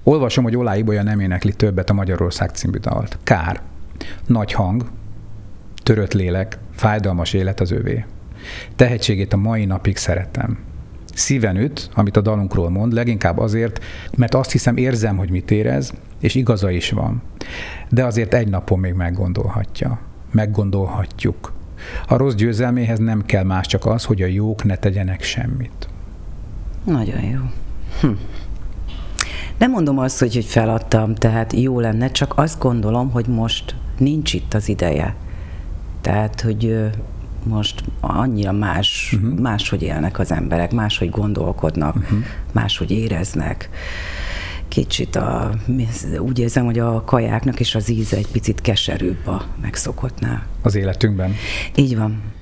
Olvasom, hogy Olá Ibolya nem énekli többet a Magyarország című dalt. Kár. Nagy hang, törött lélek, fájdalmas élet az övé. Tehetségét a mai napig szeretem. Szíven üt, amit a dalunkról mond, leginkább azért, mert azt hiszem érzem, hogy mit érez, és igaza is van. De azért egy napon még meggondolhatja. Meggondolhatjuk. A rossz győzelméhez nem kell más, csak az, hogy a jók ne tegyenek semmit. Nagyon jó. Nem mondom azt, hogy feladtam, tehát jó lenne, csak azt gondolom, hogy most nincs itt az ideje. Tehát, hogy most annyira máshogy élnek az emberek, máshogy gondolkodnak, máshogy éreznek. Kicsit úgy érzem, hogy a kajáknak is az íze egy picit keserűbb a megszokottnál. Az életünkben? Így van.